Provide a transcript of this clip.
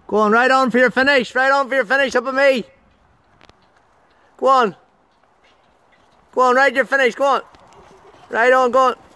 Go on, right on for your finish. Right on for your finish up at me. Go on. Go on, right to your finish. Go on. Right on, go on.